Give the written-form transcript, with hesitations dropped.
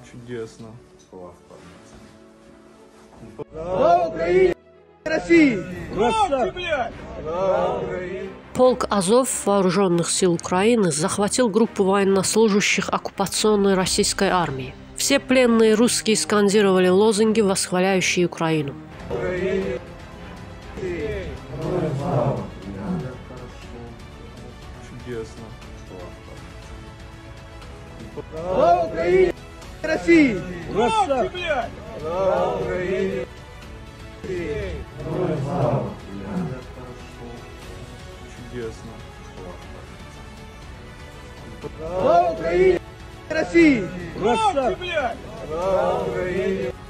Чудесно. Слава Украине! России! Полк Азов Вооруженных сил Украины захватил группу военнослужащих оккупационной российской армии. Все пленные русские скандировали лозунги, восхваляющие Украину. Чудесно. Слава Украине! России! Слава Украине! Чудесно. Слава Украине! России! Слава Украине!